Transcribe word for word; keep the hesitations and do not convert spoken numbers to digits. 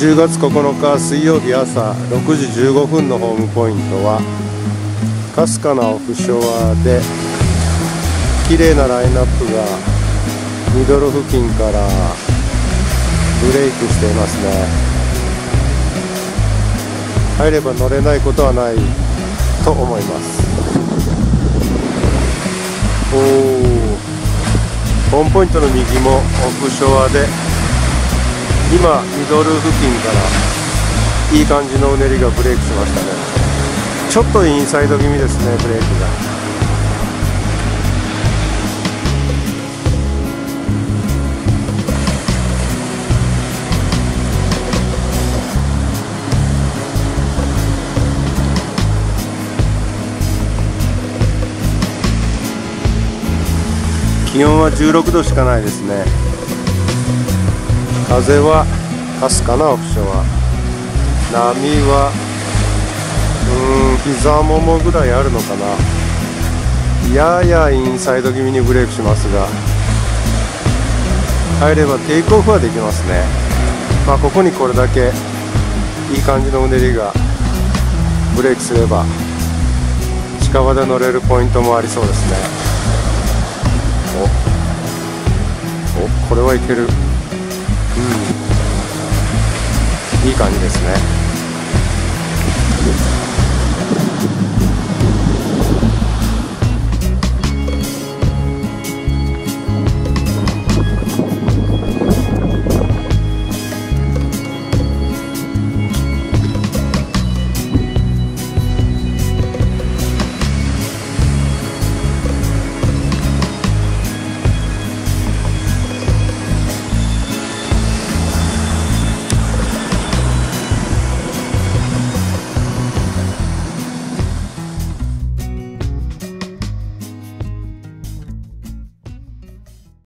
じゅうがつここのか水曜日朝ろくじじゅうごふんのホームポイントはかすかなオフショアで綺麗なラインナップがミドル付近からブレイクしていますね。入れば乗れないことはないと思います。おー、ホームポイントの右もオフショアで今ミドル付近からいい感じのうねりがブレイクしましたね。ちょっとインサイド気味ですね、ブレイクが。気温はじゅうろくどしかないですね。風はかすかなオフショア、波はうーん膝ももぐらいあるのかな。ややインサイド気味にブレイクしますが、入ればテイクオフはできますね。まあここにこれだけいい感じのうねりがブレイクすれば近場で乗れるポイントもありそうですね。おお、これはいける。うん、いい感じですね。